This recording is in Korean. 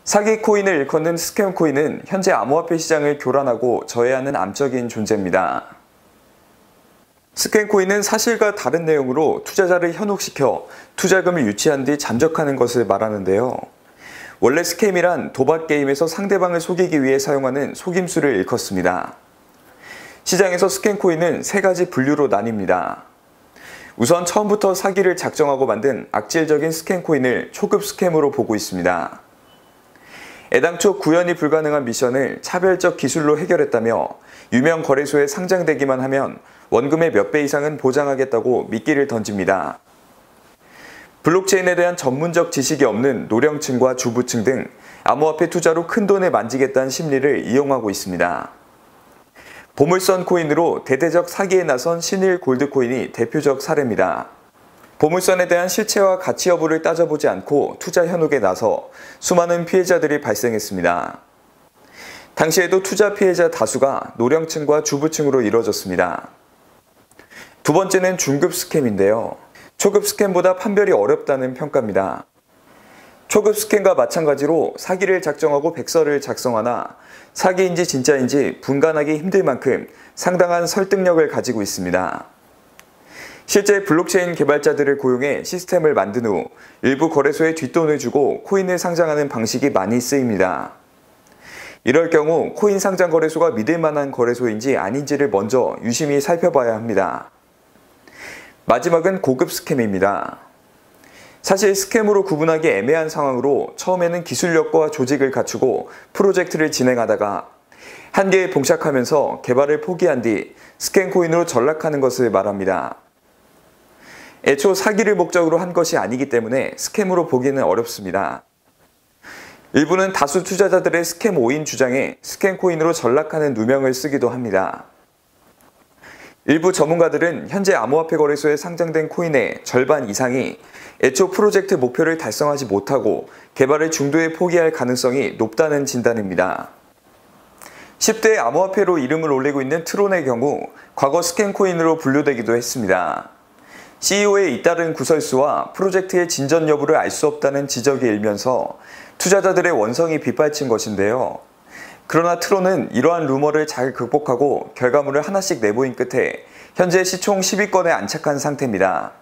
사기 코인을 일컫는 스캠 코인은 현재 암호화폐 시장을 교란하고 저해하는 암적인 존재입니다. 스캠 코인은 사실과 다른 내용으로 투자자를 현혹시켜 투자금을 유치한 뒤 잠적하는 것을 말하는데요. 원래 스캠이란 도박 게임에서 상대방을 속이기 위해 사용하는 속임수를 일컫습니다. 시장에서 스캠 코인은 세 가지 분류로 나뉩니다. 우선 처음부터 사기를 작정하고 만든 악질적인 스캠 코인을 초급 스캠으로 보고 있습니다. 애당초 구현이 불가능한 미션을 차별적 기술로 해결했다며 유명 거래소에 상장되기만 하면 원금의 몇 배 이상은 보장하겠다고 미끼를 던집니다. 블록체인에 대한 전문적 지식이 없는 노령층과 주부층 등 암호화폐 투자로 큰돈을 만지겠다는 심리를 이용하고 있습니다. 보물선 코인으로 대대적 사기에 나선 신일 골드코인이 대표적 사례입니다. 보물선에 대한 실체와 가치 여부를 따져보지 않고 투자 현혹에 나서 수많은 피해자들이 발생했습니다. 당시에도 투자 피해자 다수가 노령층과 주부층으로 이뤄졌습니다. 두 번째는 중급 스캠인데요. 초급 스캠보다 판별이 어렵다는 평가입니다. 초급 스캠과 마찬가지로 사기를 작정하고 백서를 작성하나 사기인지 진짜인지 분간하기 힘들 만큼 상당한 설득력을 가지고 있습니다. 실제 블록체인 개발자들을 고용해 시스템을 만든 후 일부 거래소에 뒷돈을 주고 코인을 상장하는 방식이 많이 쓰입니다. 이럴 경우 코인 상장 거래소가 믿을 만한 거래소인지 아닌지를 먼저 유심히 살펴봐야 합니다. 마지막은 고급 스캠입니다. 사실 스캠으로 구분하기 애매한 상황으로 처음에는 기술력과 조직을 갖추고 프로젝트를 진행하다가 한계에 봉착하면서 개발을 포기한 뒤 스캠 코인으로 전락하는 것을 말합니다. 애초 사기를 목적으로 한 것이 아니기 때문에 스캠으로 보기는 어렵습니다. 일부는 다수 투자자들의 스캠 오인 주장에 스캠 코인으로 전락하는 누명을 쓰기도 합니다. 일부 전문가들은 현재 암호화폐 거래소에 상장된 코인의 절반 이상이 애초 프로젝트 목표를 달성하지 못하고 개발을 중도에 포기할 가능성이 높다는 진단입니다. 10대 암호화폐로 이름을 올리고 있는 트론의 경우 과거 스캠 코인으로 분류되기도 했습니다. CEO의 잇따른 구설수와 프로젝트의 진전 여부를 알 수 없다는 지적이 일면서 투자자들의 원성이 빗발친 것인데요. 그러나 트론은 이러한 루머를 잘 극복하고 결과물을 하나씩 내보인 끝에 현재 시총 10위권에 안착한 상태입니다.